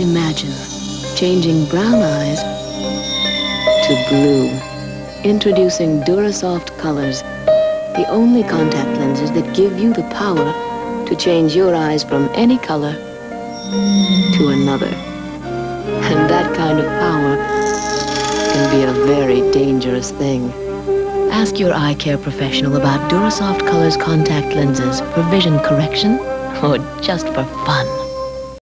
Imagine changing brown eyes to blue. Introducing Durasoft Colors, the only contact lenses that give you the power to change your eyes from any color to another. And that kind of power can be a very dangerous thing. Ask your eye care professional about Durasoft Colors Contact Lenses for vision correction or just for fun.